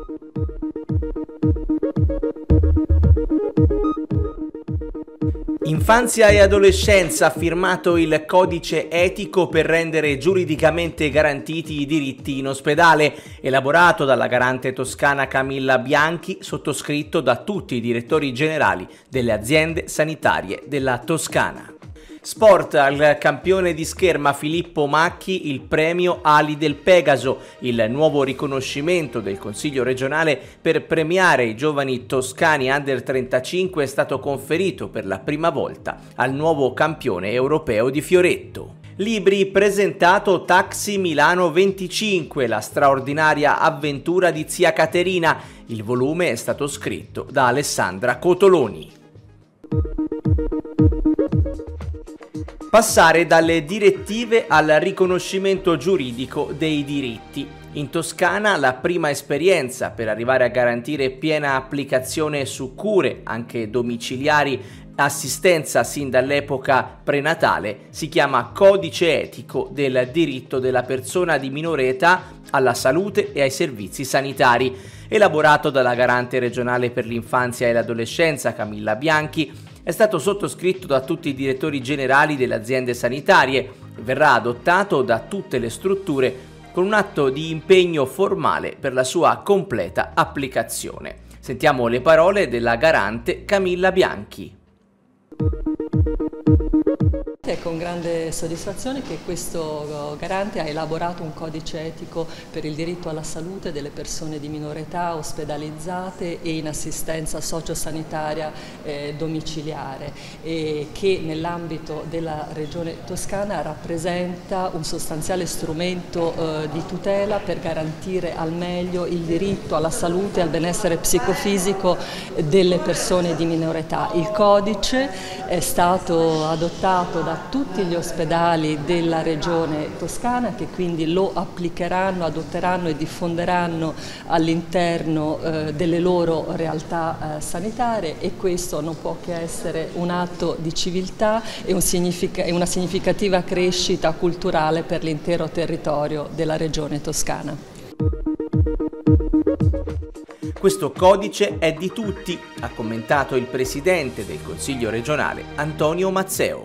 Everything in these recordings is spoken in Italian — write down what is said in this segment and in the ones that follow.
Infanzia e adolescenza ha firmato il codice etico per rendere giuridicamente garantiti i diritti in ospedale, elaborato dalla garante toscana Camilla Bianchi, sottoscritto da tutti i direttori generali delle aziende sanitarie della Toscana. Sport, al campione di scherma Filippo Macchi il premio Ali del Pegaso, il nuovo riconoscimento del Consiglio regionale per premiare i giovani toscani under 35 è stato conferito per la prima volta al nuovo campione europeo di fioretto. Libri presentato Taxi Milano 25, la straordinaria avventura di zia Caterina. Il volume è stato scritto da Alessandra Cotoloni. Passare dalle direttive al riconoscimento giuridico dei diritti. In Toscana la prima esperienza per arrivare a garantire piena applicazione su cure, anche domiciliari, assistenza sin dall'epoca prenatale, si chiama Codice etico del diritto della persona di minore età alla salute e ai servizi sanitari. Elaborato dalla garante regionale per l'infanzia e l'adolescenza Camilla Bianchi, è stato sottoscritto da tutti i direttori generali delle aziende sanitarie e verrà adottato da tutte le strutture con un atto di impegno formale per la sua completa applicazione. Sentiamo le parole della garante Camilla Bianchi. È con grande soddisfazione che questo garante ha elaborato un codice etico per il diritto alla salute delle persone di minore età ospedalizzate e in assistenza sociosanitaria domiciliare, e che nell'ambito della Regione Toscana rappresenta un sostanziale strumento di tutela per garantire al meglio il diritto alla salute e al benessere psicofisico delle persone di minore età. Il codice è stato adottato da tutti gli ospedali della Regione Toscana, che quindi lo applicheranno, adotteranno e diffonderanno all'interno delle loro realtà sanitarie, e questo non può che essere un atto di civiltà e una significativa crescita culturale per l'intero territorio della Regione Toscana. Questo codice è di tutti, ha commentato il presidente del Consiglio regionale Antonio Mazzeo.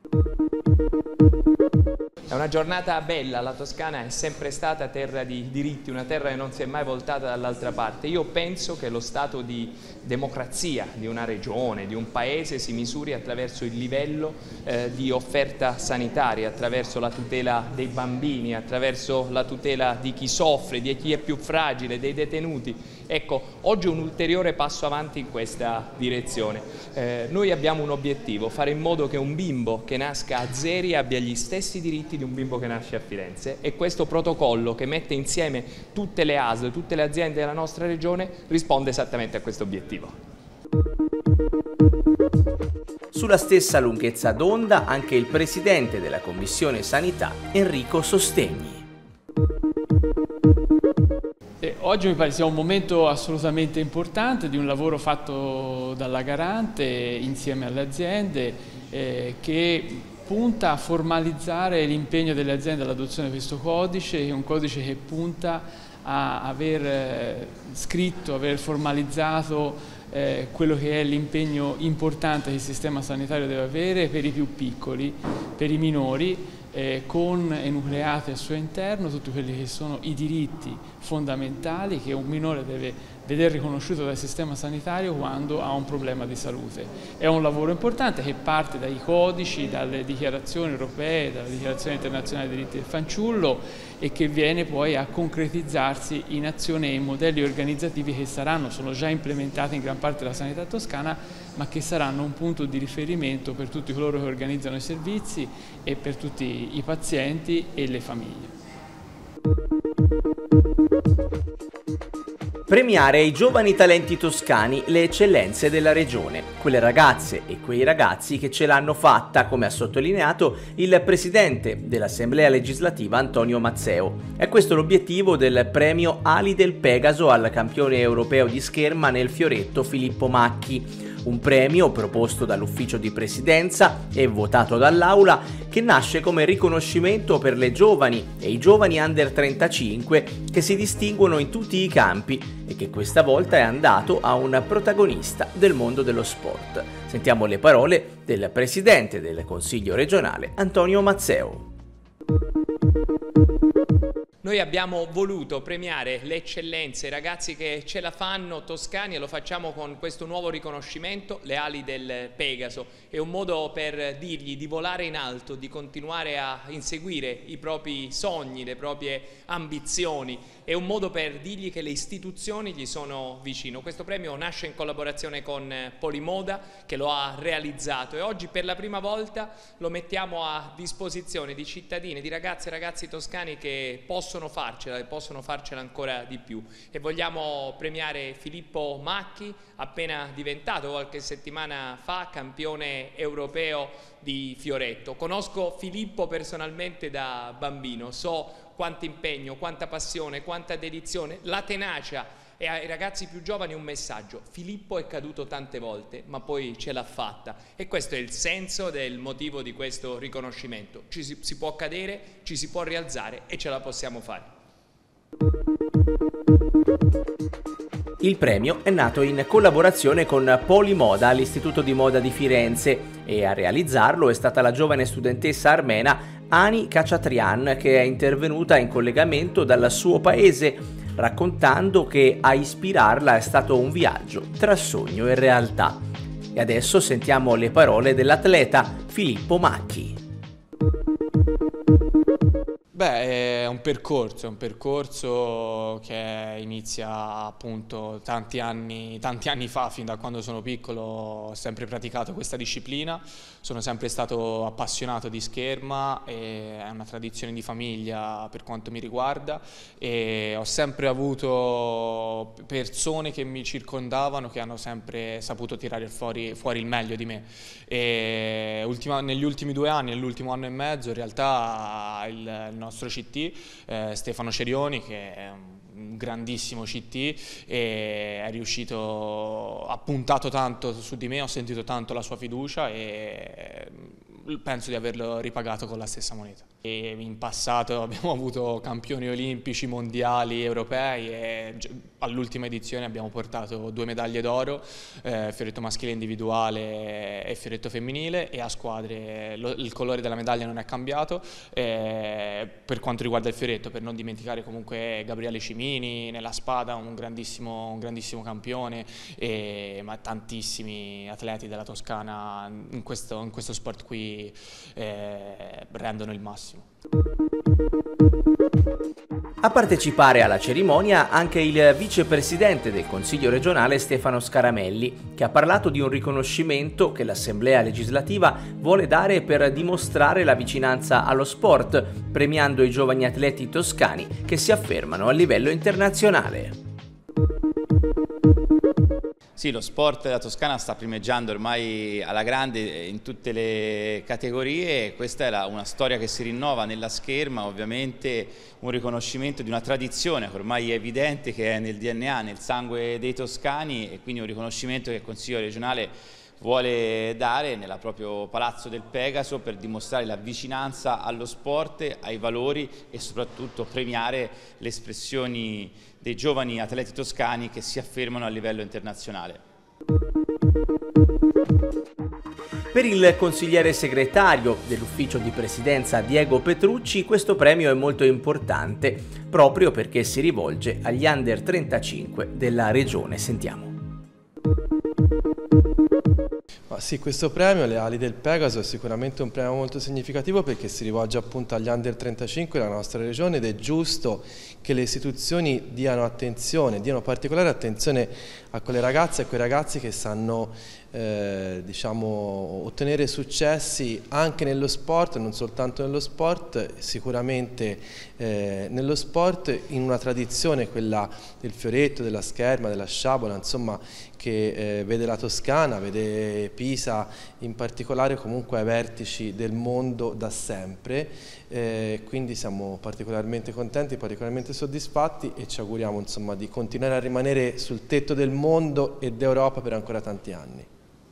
È una giornata bella, la Toscana è sempre stata terra di diritti, una terra che non si è mai voltata dall'altra parte. Io penso che lo stato di democrazia di una regione, di un paese, si misuri attraverso il livello di offerta sanitaria, attraverso la tutela dei bambini, attraverso la tutela di chi soffre, di chi è più fragile, dei detenuti. Ecco, oggi un ulteriore passo avanti in questa direzione. Noi abbiamo un obiettivo: fare in modo che un bimbo che nasca a Zeri abbia gli stessi diritti di un bimbo che nasce a Firenze, e questo protocollo, che mette insieme tutte le ASL, tutte le aziende della nostra regione, risponde esattamente a questo obiettivo. Sulla stessa lunghezza d'onda anche il presidente della Commissione Sanità, Enrico Sostegni. Oggi mi pare sia un momento assolutamente importante di un lavoro fatto dalla garante insieme alle aziende che punta a formalizzare l'impegno delle aziende all'adozione di questo codice, che è un codice che punta a aver scritto, aver formalizzato quello che è l'impegno importante che il sistema sanitario deve avere per i più piccoli, per i minori, con enucleati al suo interno tutti quelli che sono i diritti fondamentali che un minore deve vedere riconosciuto dal sistema sanitario quando ha un problema di salute. È un lavoro importante che parte dai codici, dalle dichiarazioni europee, dalla dichiarazione internazionale dei diritti del fanciullo, e che viene poi a concretizzarsi in azioni e in modelli organizzativi che sono già implementati in gran parte della sanità toscana, ma che saranno un punto di riferimento per tutti coloro che organizzano i servizi e per tutti i pazienti e le famiglie. Premiare i giovani talenti toscani, le eccellenze della regione, quelle ragazze e quei ragazzi che ce l'hanno fatta, come ha sottolineato il presidente dell'Assemblea legislativa Antonio Mazzeo. È questo l'obiettivo del premio Ali del Pegaso al campione europeo di scherma nel fioretto Filippo Macchi, un premio proposto dall'ufficio di presidenza e votato dall'Aula che nasce come riconoscimento per le giovani e i giovani under 35 che si distinguono in tutti i campi e che questa volta è andato a un protagonista del mondo dello sport. Sentiamo le parole del presidente del Consiglio regionale Antonio Mazzeo. Noi abbiamo voluto premiare le eccellenze, i ragazzi che ce la fanno toscani, e lo facciamo con questo nuovo riconoscimento, le ali del Pegaso. È un modo per dirgli di volare in alto, di continuare a inseguire i propri sogni, le proprie ambizioni. È un modo per dirgli che le istituzioni gli sono vicino. Questo premio nasce in collaborazione con Polimoda, che lo ha realizzato, e oggi per la prima volta lo mettiamo a disposizione di cittadini, di ragazze e ragazzi toscani che possono farcela e possono farcela ancora di più. E vogliamo premiare Filippo Macchi, appena diventato qualche settimana fa campione europeo di fioretto. Conosco Filippo personalmente da bambino, so quanto impegno, quanta passione, quanta dedizione, la tenacia, e ai ragazzi più giovani un messaggio: Filippo è caduto tante volte ma poi ce l'ha fatta, e questo è il senso del motivo di questo riconoscimento. Si può cadere, ci si può rialzare e ce la possiamo fare. Il premio è nato in collaborazione con Polimoda all'Istituto di Moda di Firenze e a realizzarlo è stata la giovane studentessa armena Ani Kachatrian, che è intervenuta in collegamento dal suo paese, raccontando che a ispirarla è stato un viaggio tra sogno e realtà. E adesso sentiamo le parole dell'atleta Filippo Macchi. Beh, è un percorso che inizia appunto tanti anni fa. Fin da quando sono piccolo ho sempre praticato questa disciplina, sono sempre stato appassionato di scherma, e è una tradizione di famiglia per quanto mi riguarda, e ho sempre avuto persone che mi circondavano che hanno sempre saputo tirare fuori il meglio di me. E negli ultimi 2 anni, nell'ultimo anno e mezzo, in realtà il nostro CT, Stefano Cerioni, che è un grandissimo CT, e è riuscito, ha puntato tanto su di me, ho sentito tanto la sua fiducia e penso di averlo ripagato con la stessa moneta. E in passato abbiamo avuto campioni olimpici, mondiali, europei, e all'ultima edizione abbiamo portato 2 medaglie d'oro, fioretto maschile individuale e fioretto femminile, e a squadre il colore della medaglia non è cambiato. Per quanto riguarda il fioretto, per non dimenticare comunque Gabriele Cimini nella spada, un grandissimo campione, ma tantissimi atleti della Toscana in questo sport qui rendono il massimo. A partecipare alla cerimonia anche il vicepresidente del Consiglio regionale Stefano Scaramelli, che ha parlato di un riconoscimento che l'Assemblea legislativa vuole dare per dimostrare la vicinanza allo sport, premiando i giovani atleti toscani che si affermano a livello internazionale. Sì, lo sport della Toscana sta primeggiando ormai alla grande in tutte le categorie. Questa è una storia che si rinnova nella scherma, ovviamente un riconoscimento di una tradizione che ormai è evidente, che è nel DNA, nel sangue dei toscani, e quindi un riconoscimento che il Consiglio regionale vuole dare nel proprio Palazzo del Pegaso per dimostrare la vicinanza allo sport, ai valori, e soprattutto premiare le espressioni dei giovani atleti toscani che si affermano a livello internazionale. Per il consigliere segretario dell'ufficio di presidenza Diego Petrucci questo premio è molto importante, proprio perché si rivolge agli under 35 della regione. Sentiamo. Sì, questo premio, le ali del Pegaso, è sicuramente un premio molto significativo perché si rivolge appunto agli under 35 della nostra regione, ed è giusto che le istituzioni diano particolare attenzione a quelle ragazze e a quei ragazzi che sanno ottenere successi anche nello sport, non soltanto nello sport, sicuramente nello sport, in una tradizione, quella del fioretto, della scherma, della sciabola, insomma, che vede la Toscana, vede Pisa in particolare comunque ai vertici del mondo da sempre, quindi siamo particolarmente contenti, particolarmente soddisfatti, e ci auguriamo insomma di continuare a rimanere sul tetto del mondo e d'Europa per ancora tanti anni.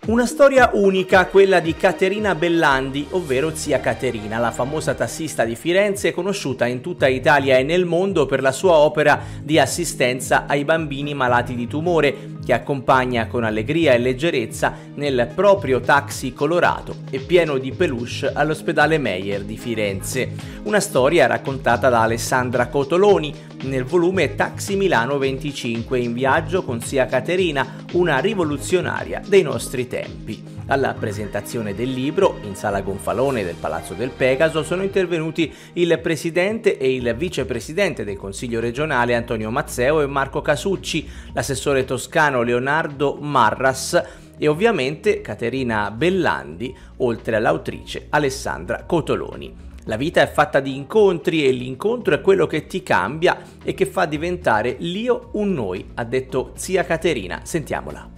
Una storia unica, quella di Caterina Bellandi, ovvero zia Caterina, la famosa tassista di Firenze conosciuta in tutta Italia e nel mondo per la sua opera di assistenza ai bambini malati di tumore, che accompagna con allegria e leggerezza nel proprio taxi colorato e pieno di peluche all'ospedale Meyer di Firenze. Una storia raccontata da Alessandra Cotoloni nel volume Taxi Milano 25, in viaggio con zia Caterina, una rivoluzionaria dei nostri tempi. Alla presentazione del libro, in Sala Gonfalone del Palazzo del Pegaso, sono intervenuti il presidente e il vicepresidente del Consiglio regionale Antonio Mazzeo e Marco Casucci, l'assessore toscano Leonardo Marras e ovviamente Caterina Bellandi, oltre all'autrice Alessandra Cotoloni. La vita è fatta di incontri e l'incontro è quello che ti cambia e che fa diventare l'io un noi, ha detto zia Caterina. Sentiamola.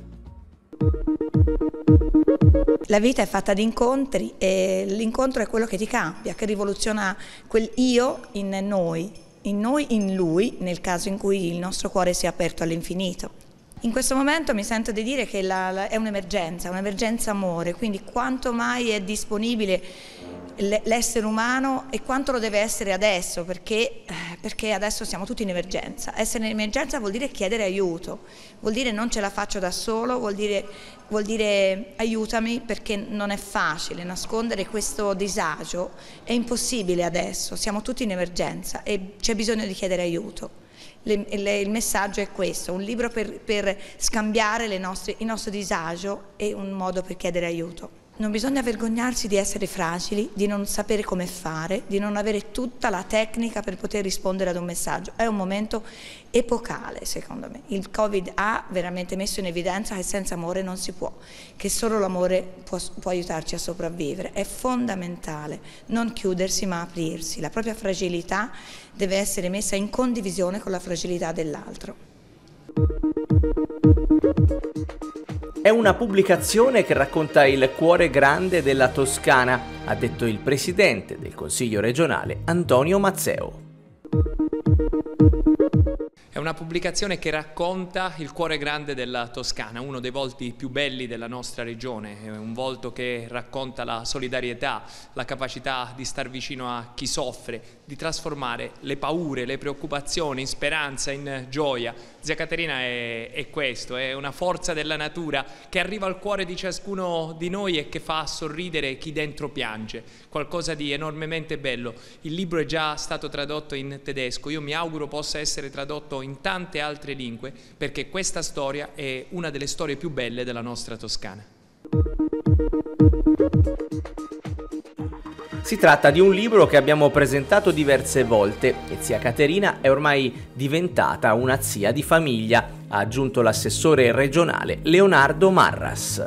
La vita è fatta di incontri e l'incontro è quello che ti cambia, che rivoluziona quel io in noi, in lui, nel caso in cui il nostro cuore sia aperto all'infinito. In questo momento mi sento di dire che è un'emergenza amore, quindi quanto mai è disponibile l'essere umano e quanto lo deve essere adesso, perché adesso siamo tutti in emergenza. Essere in emergenza vuol dire chiedere aiuto, vuol dire non ce la faccio da solo, vuol dire aiutami, perché non è facile nascondere questo disagio, è impossibile adesso, siamo tutti in emergenza e c'è bisogno di chiedere aiuto. Il messaggio è questo, un libro per scambiare il nostro disagio e un modo per chiedere aiuto. Non bisogna vergognarsi di essere fragili, di non sapere come fare, di non avere tutta la tecnica per poter rispondere ad un messaggio. È un momento epocale, secondo me. Il Covid ha veramente messo in evidenza che senza amore non si può, che solo l'amore può aiutarci a sopravvivere. È fondamentale non chiudersi ma aprirsi. La propria fragilità deve essere messa in condivisione con la fragilità dell'altro. È una pubblicazione che racconta il cuore grande della Toscana, ha detto il presidente del Consiglio regionale Antonio Mazzeo. È una pubblicazione che racconta il cuore grande della Toscana, uno dei volti più belli della nostra regione, è un volto che racconta la solidarietà, la capacità di star vicino a chi soffre, di trasformare le paure, le preoccupazioni in speranza, in gioia. Zia Caterina è questo, è una forza della natura che arriva al cuore di ciascuno di noi e che fa sorridere chi dentro piange, qualcosa di enormemente bello. Il libro è già stato tradotto in tedesco, io mi auguro possa essere tradotto in tante altre lingue, perché questa storia è una delle storie più belle della nostra Toscana. Si tratta di un libro che abbiamo presentato diverse volte e zia Caterina è ormai diventata una zia di famiglia, ha aggiunto l'assessore regionale Leonardo Marras.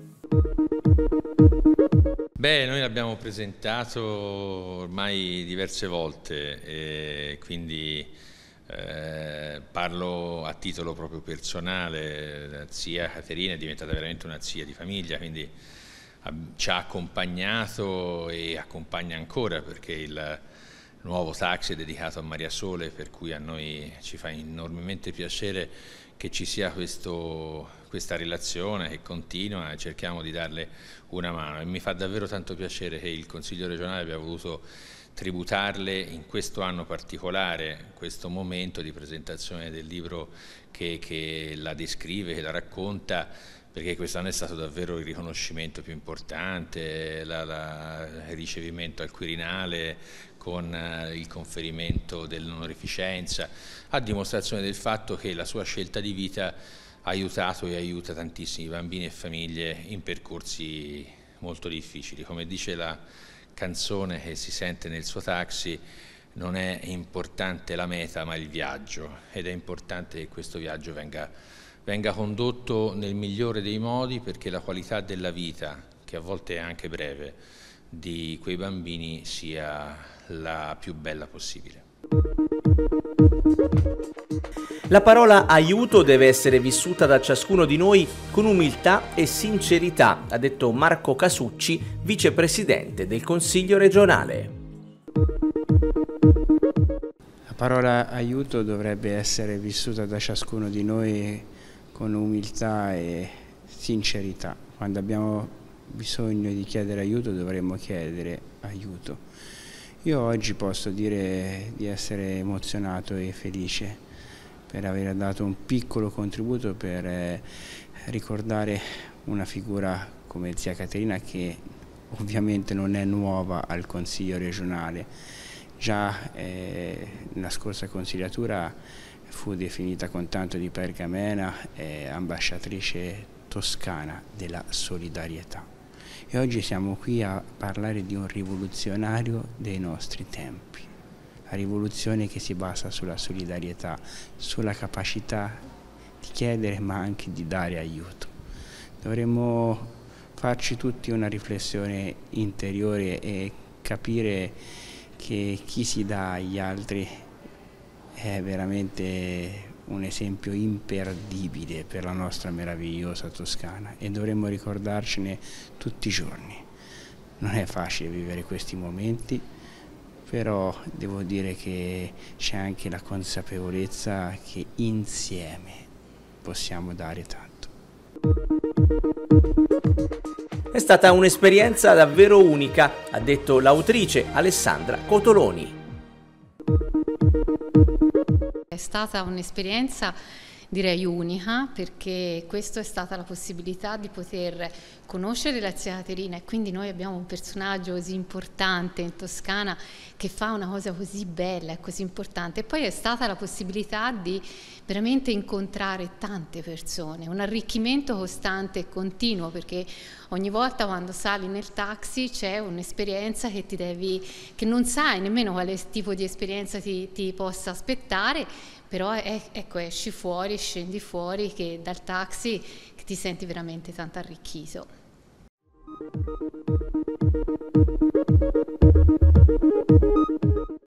Beh, noi l'abbiamo presentato ormai diverse volte e quindi parlo a titolo proprio personale. La zia Caterina è diventata veramente una zia di famiglia, quindi ci ha accompagnato e accompagna ancora, perché il nuovo taxi è dedicato a Maria Sole, per cui a noi ci fa enormemente piacere che ci sia questa relazione che continua e cerchiamo di darle una mano, e mi fa davvero tanto piacere che il Consiglio regionale abbia voluto tributarle in questo anno particolare, questo momento di presentazione del libro che la descrive, che la racconta, perché quest'anno è stato davvero il riconoscimento più importante, il ricevimento al Quirinale con il conferimento dell'onorificenza, a dimostrazione del fatto che la sua scelta di vita ha aiutato e aiuta tantissimi bambini e famiglie in percorsi molto difficili. Come dice la canzone che si sente nel suo taxi, non è importante la meta ma il viaggio, ed è importante che questo viaggio venga condotto nel migliore dei modi, perché la qualità della vita, che a volte è anche breve, di quei bambini sia la più bella possibile. La parola aiuto deve essere vissuta da ciascuno di noi con umiltà e sincerità, ha detto Marco Casucci, vicepresidente del Consiglio regionale. La parola aiuto dovrebbe essere vissuta da ciascuno di noi con umiltà e sincerità. Quando abbiamo bisogno di chiedere aiuto dovremmo chiedere aiuto. Io oggi posso dire di essere emozionato e felice per aver dato un piccolo contributo per ricordare una figura come zia Caterina, che ovviamente non è nuova al Consiglio regionale. Già nella scorsa consigliatura fu definita con tanto di pergamena ambasciatrice toscana della solidarietà. E oggi siamo qui a parlare di un rivoluzionario dei nostri tempi, la rivoluzione che si basa sulla solidarietà, sulla capacità di chiedere ma anche di dare aiuto. Dovremmo farci tutti una riflessione interiore e capire che chi si dà agli altri è veramente un esempio imperdibile per la nostra meravigliosa Toscana e dovremmo ricordarcene tutti i giorni. Non è facile vivere questi momenti, però devo dire che c'è anche la consapevolezza che insieme possiamo dare tanto. È stata un'esperienza davvero unica, ha detto l'autrice Alessandra Cotoloni. È stata un'esperienza direi unica, perché questa è stata la possibilità di poter conoscere la zia Caterina, e quindi noi abbiamo un personaggio così importante in Toscana che fa una cosa così bella e così importante, e poi è stata la possibilità di veramente incontrare tante persone, un arricchimento costante e continuo, perché ogni volta quando sali nel taxi c'è un'esperienza che non sai nemmeno quale tipo di esperienza ti possa aspettare, però ecco, esci fuori, scendi fuori che dal taxi che ti senti veramente tanto arricchito.